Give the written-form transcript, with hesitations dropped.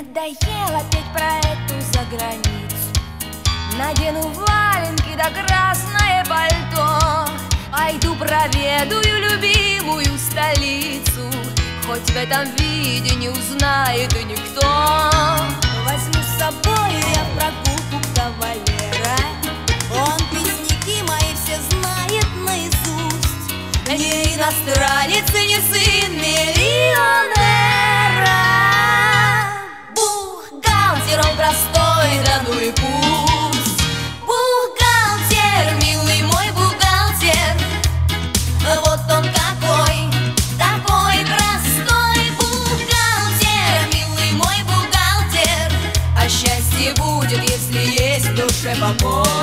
Надоело петь про эту заграницу. Надену валенки да красное пальто, пойду проведаю любимую столицу, хоть в этом виде не узнает и никто. Возьму с собой я прогулку кавалера, он песняки мои все знает наизусть. Не иностранец и не сын миллионера. Бухгалтер он простой, да ну и пусть. Бухгалтер, милый мой бухгалтер, вот он какой, такой простой. Бухгалтер, милый мой бухгалтер, а счастье будет, если есть в душе покой.